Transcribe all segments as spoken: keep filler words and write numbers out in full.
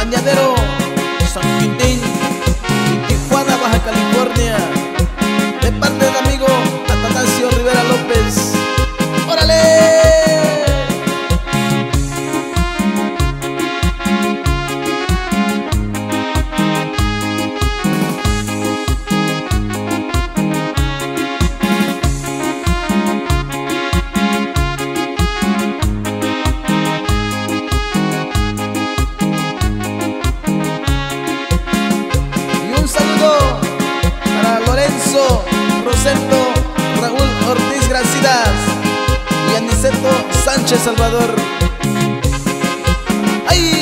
Bañadero, San Quintín y Tijuana, Baja California, de parte del amigo Atanasio Rivera López. ¡Órale! Rosendo, Raúl Ortiz Gracidas y Aniceto Sánchez Salvador. ¡Ay!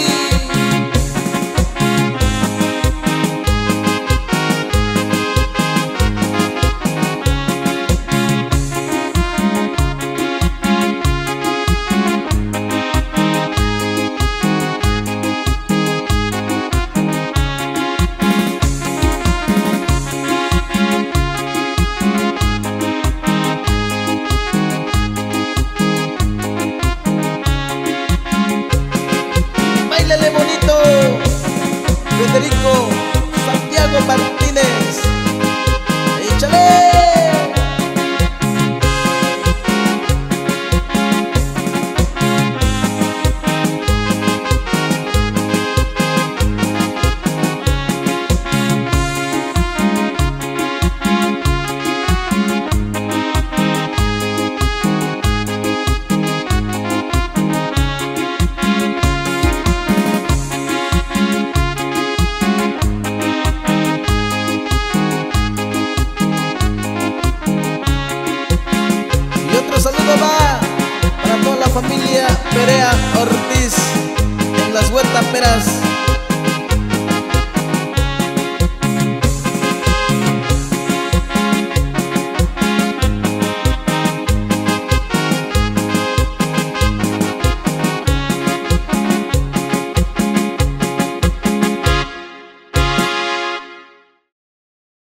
¡Báilele bonito! Federico Santiago Martínez. ¡Échale! Saludo va para toda la familia Perea Ortiz en las Huertas Peras.